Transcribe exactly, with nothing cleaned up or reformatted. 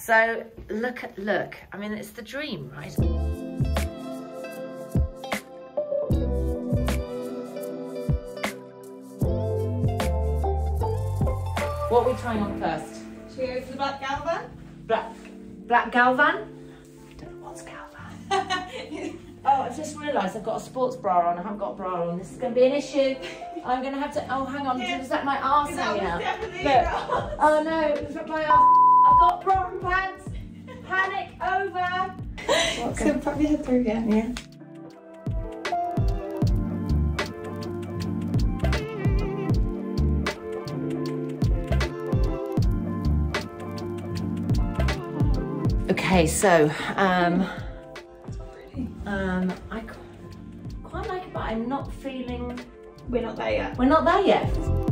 So look at, look, I mean, it's the dream, right? What are we trying on first? Should we go for the black Galvan? Black, black Galvan? I don't know what's Galvan. Oh, I've just realised I've got a sports bra on. I haven't got a bra on. This is going to be an issue. I'm going to have to, oh, hang on. Yeah. Is that my arse Is hanging that out? definitely Look. your arse? Oh no, it's not my arse. I've got bra and pants. Panic over. What's So pop your head through again, yeah. Okay, so um, um, I quite like it, but I'm not feeling. We're not there yet. We're not there yet.